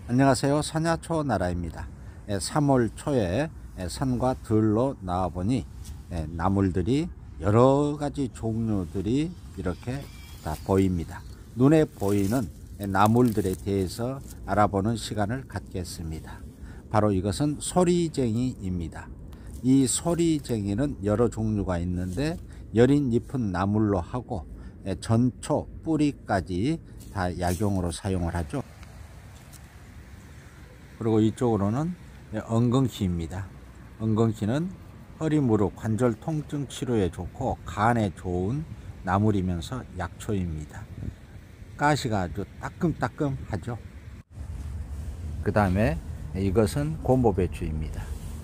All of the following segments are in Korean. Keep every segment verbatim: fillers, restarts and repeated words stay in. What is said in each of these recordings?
안녕하세요. 산야초 나라입니다. 삼월 초에 산과 들로 나와보니 나물들이 여러가지 종류들이 이렇게 다 보입니다. 눈에 보이는 나물들에 대해서 알아보는 시간을 갖겠습니다. 바로 이것은 소리쟁이입니다. 이 소리쟁이는 여러 종류가 있는데 여린 잎은 나물로 하고 전초 뿌리까지 다 약용으로 사용을 하죠. 그리고 이쪽으로는 엉겅퀴입니다. 엉겅퀴는 허리 무릎 관절 통증 치료에 좋고 간에 좋은 나물이면서 약초입니다. 가시가 아주 따끔따끔하죠. 그 다음에 이것은 곰보배추입니다.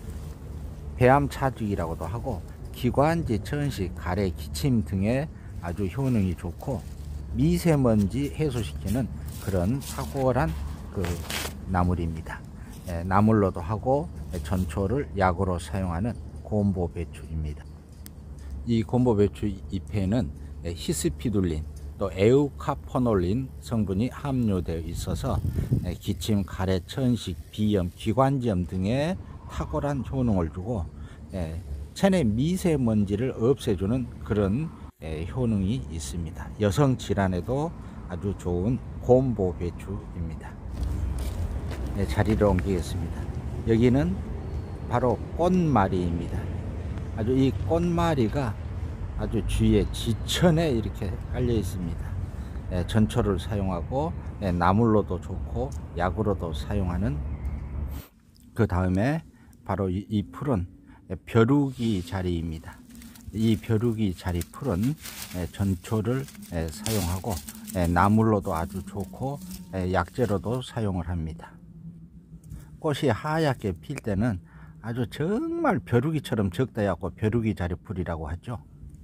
배암차죽이라고도 하고 기관지, 천식, 가래, 기침 등에 아주 효능이 좋고 미세먼지 해소시키는 그런 탁월한 그 나물입니다. 예, 나물로도 하고 전초를 약으로 사용하는 곰보배추입니다. 이 곰보배추 잎에는 히스피둘린 또 에우카포놀린 성분이 함유되어 있어서 기침, 가래, 천식, 비염, 기관지염 등에 탁월한 효능을 주고 체내 미세먼지를 없애주는 그런 효능이 있습니다. 여성 질환에도 아주 좋은 곰보배추입니다. 네, 자리를 옮기겠습니다. 여기는 바로 꽃마리입니다. 아주 이 꽃마리가 아주 주위에 지천에 이렇게 깔려 있습니다. 네, 전초를 사용하고 네, 나물로도 좋고 약으로도 사용하는. 그 다음에 바로 이, 이 풀은 벼룩이 자리입니다. 이 벼룩이 자리 풀은 전초를 사용하고 나물로도 아주 좋고 약재로도 사용을 합니다. 꽃이 하얗게 필 때는 아주 정말 벼룩이처럼 적다해갖고 벼룩이 자리 풀이라고 하죠.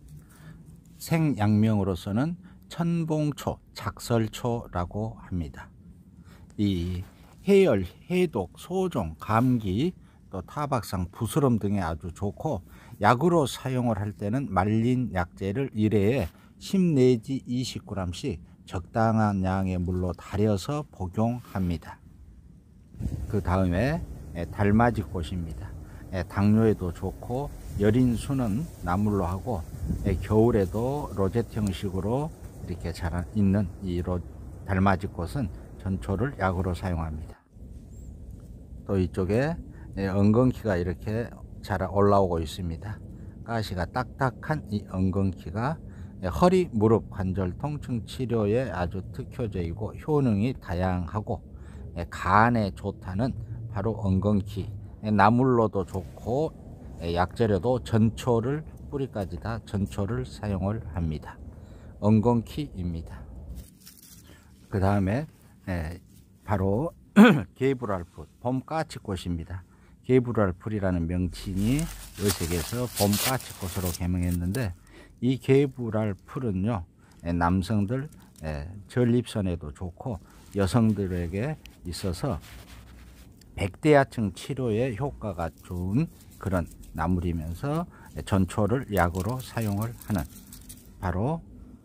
생약명으로서는 천봉초, 작설초라고 합니다. 이 해열, 해독, 소종, 감기, 또 타박상, 부스럼 등에 아주 좋고 약으로 사용을 할 때는 말린 약재를 일회에 십 내지 이십 그램씩 적당한 양의 물로 달여서 복용합니다. 그 다음에 달맞이꽃입니다. 당뇨에도 좋고 여린 수는 나물로 하고 겨울에도 로제트 형식으로 이렇게 자라 있는 이 달맞이꽃은 전초를 약으로 사용합니다. 또 이쪽에 엉겅퀴가 이렇게 자라 올라오고 있습니다. 가시가 딱딱한 이 엉겅퀴가 허리 무릎 관절 통증 치료에 아주 특효적이고 효능이 다양하고 간에 좋다는 바로 엉겅퀴. 나물로도 좋고 약재료도 전초를 뿌리까지 다 전초를 사용을 합니다. 엉겅퀴입니다. 그 다음에 바로 개불알풀, 봄까치꽃입니다. 개불알풀이라는 명칭이 의색에서 봄까치꽃으로 개명했는데 이 개불알풀은요 남성들 전립선에도 좋고 여성들에게 있어서 백대야증 치료에 효과가 좋은 그런 나물이면서 전초를 약으로 사용을 하는 바로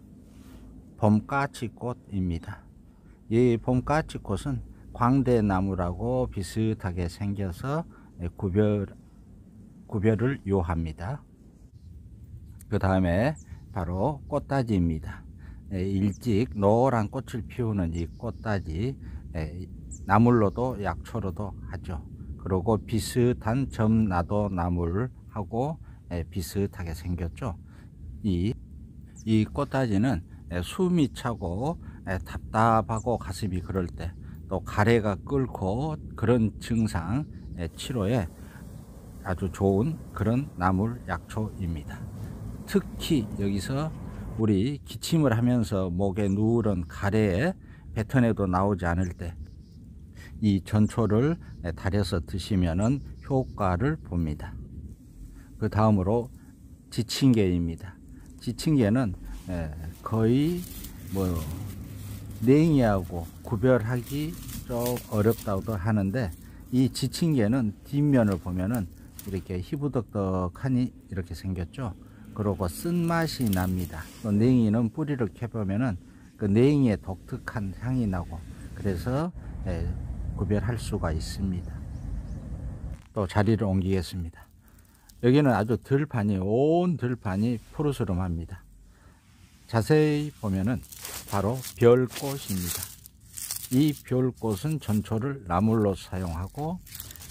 봄까치꽃입니다. 이 봄까치꽃은 광대나무라고 비슷하게 생겨서 구별, 구별을 요합니다. 그 다음에 바로 꽃다지입니다. 일찍 노란 꽃을 피우는 이 꽃다지 나물로도 약초로도 하죠. 그리고 비슷한 점나도 나물하고 비슷하게 생겼죠. 이, 이 꽃다지는 숨이 차고 답답하고 가슴이 그럴 때 또 가래가 끓고 그런 증상 치료에 아주 좋은 그런 나물 약초입니다. 특히 여기서 우리 기침을 하면서 목에 누런 가래에 뱉어내도 나오지 않을 때 이 전초를 달여서 드시면은 효과를 봅니다. 그 다음으로 지친개입니다. 지친개는 거의 뭐 냉이하고 구별하기 좀 어렵다고도 하는데 이 지친개는 뒷면을 보면은 이렇게 희부덕덕하니 이렇게 생겼죠. 그리고 쓴맛이 납니다. 또 냉이는 뿌리를 캐보면은 그 냉이의 독특한 향이 나고 그래서 구별할 수가 있습니다. 또 자리를 옮기겠습니다. 여기는 아주 들판이 온 들판이 푸르스름합니다. 자세히 보면은 바로 별꽃입니다. 이 별꽃은 전초를 나물로 사용하고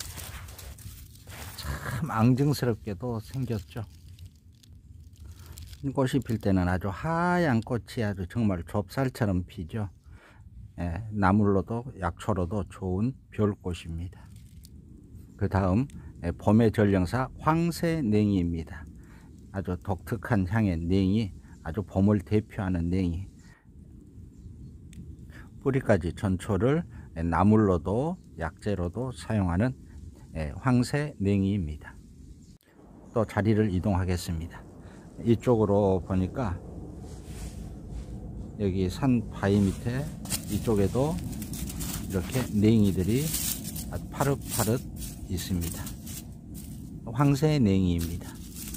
참 앙증스럽게도 생겼죠. 꽃이 필 때는 아주 하얀 꽃이 아주 정말 좁쌀처럼 피죠. 예, 나물로도 약초로도 좋은 별꽃입니다. 그 다음 봄의 전령사 황새냉이입니다. 아주 독특한 향의 냉이, 아주 봄을 대표하는 냉이. 뿌리까지 전초를 나물로도 약재로도 사용하는 황새냉이입니다. 또 자리를 이동하겠습니다. 이쪽으로 보니까 여기 산 바위 밑에 이쪽에도 이렇게 냉이들이 아주 파릇파릇 있습니다. 황새냉이입니다.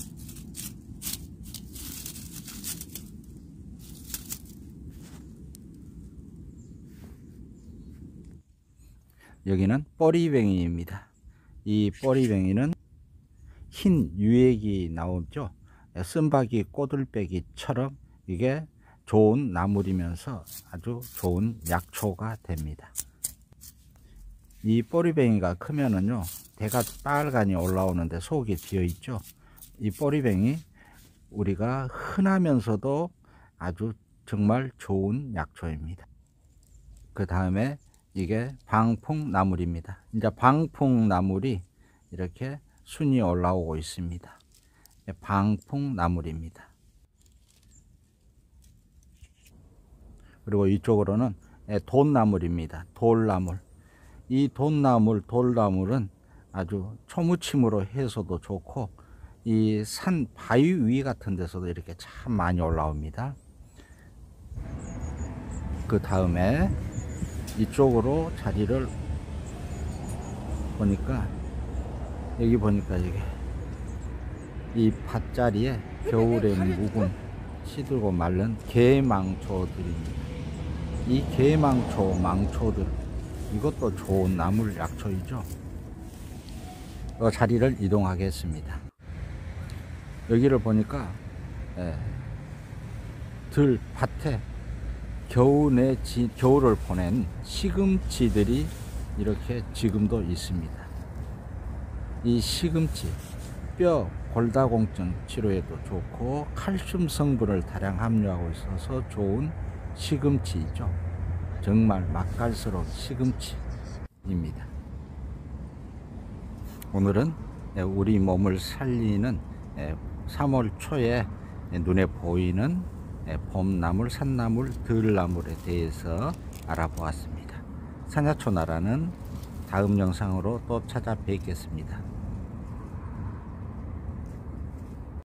여기는 뽀리뱅이입니다. 이 뽀리뱅이는 흰 유액이 나오죠. 쓴바귀 꼬들빼기처럼 이게 좋은 나물이면서 아주 좋은 약초가 됩니다. 이 뽀리뱅이가 크면은요, 대가 빨간이 올라오는데 속이 비어 있죠. 이 뽀리뱅이 우리가 흔하면서도 아주 정말 좋은 약초입니다. 그 다음에 이게 방풍나물입니다. 이제 방풍나물이 이렇게 순이 올라오고 있습니다. 방풍나물입니다. 그리고 이쪽으로는 돈나물입니다. 돌나물. 이 돈나물, 돌나물은 아주 초무침으로 해서도 좋고 이 산 바위 위 같은 데서도 이렇게 참 많이 올라옵니다. 그 다음에 이쪽으로 자리를 보니까 여기 보니까 이게 이 밭자리에 겨울에 묵은 시들고 말른 개망초들입니다. 이 개망초, 망초들 이것도 좋은 나물 약초이죠. 어, 자리를 이동하겠습니다. 여기를 보니까 예, 들 밭에 겨울에 지, 겨울을 보낸 시금치들이 이렇게 지금도 있습니다. 이 시금치 뼈 골다공증 치료에도 좋고 칼슘 성분을 다량 함유하고 있어서 좋은 시금치이죠. 정말 맛깔스러운 시금치입니다. 오늘은 우리 몸을 살리는 삼월 초에 눈에 보이는 봄나물, 산나물, 들나물에 대해서 알아보았습니다. 산야초나라는 다음 영상으로 또 찾아뵙겠습니다.